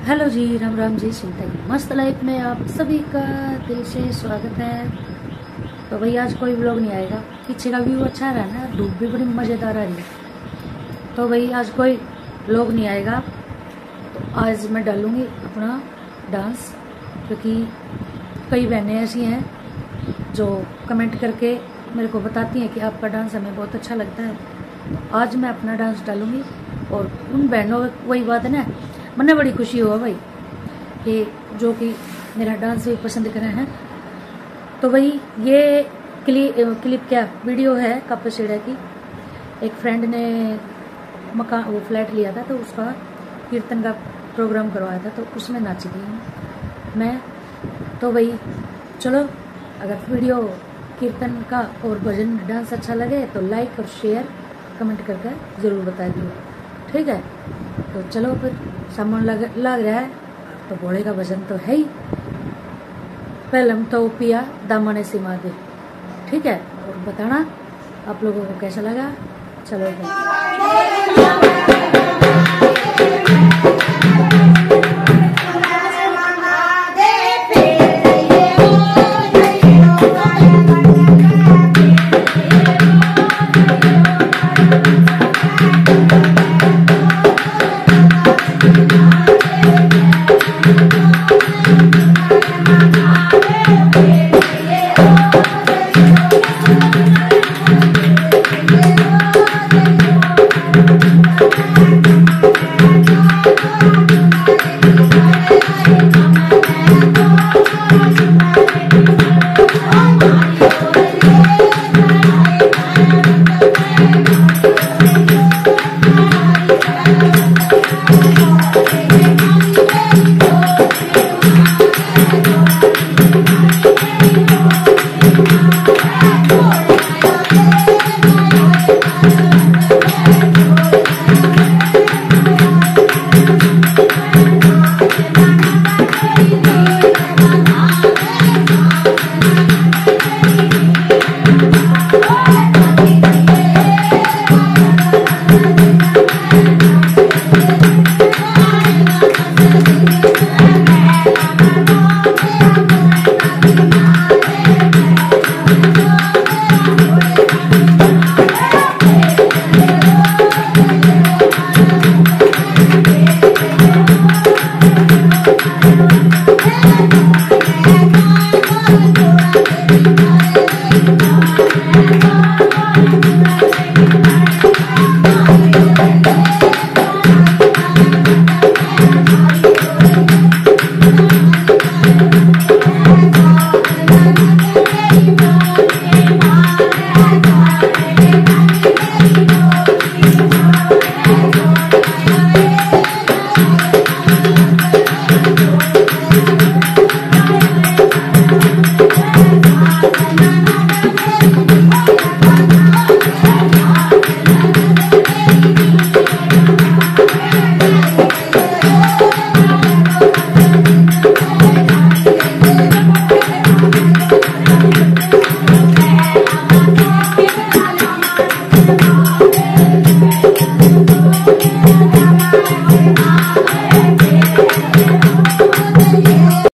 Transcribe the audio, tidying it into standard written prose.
Hello जी, राम राम जी। सुनते हैं मस्त लाइफ में आप सभी का दिल से स्वागत है। तो भाई आज कोई व्लॉग नहीं आएगा, पीछे का व्यू अच्छा रहा ना, धूप भी बड़ी मज़ेदार आ रही है। तो भाई आज कोई व्लॉग नहीं आएगा, तो आज मैं डालूंगी अपना डांस, क्योंकि कई बहनें ऐसी हैं जो कमेंट करके मेरे को बताती हैं कि आपका डांस हमें बहुत अच्छा लगता है। तो आज मैं अपना डांस डालूंगी और उन बहनों, वही बात है ना, मन्ने बड़ी खुशी हुआ भाई कि जो कि मेरा डांस भी पसंद कर रहे हैं। तो वही ये क्लिप क्या वीडियो है कापसीड़ा की। एक फ्रेंड ने मकान वो फ्लैट लिया था, तो उसका कीर्तन का प्रोग्राम करवाया था, तो उसमें नाची थी मैं। तो वही चलो, अगर वीडियो कीर्तन का और भजन डांस अच्छा लगे तो लाइक और शेयर कमेंट करके ज़रूर बता दियो, ठीक है। तो चलो फिर सामान लग रहा है, तो भोले का भजन तो है ही, पहलम तो पिया दामने से मादे, ठीक है। और बताना आप लोगों को कैसा लगा। चलो फिर।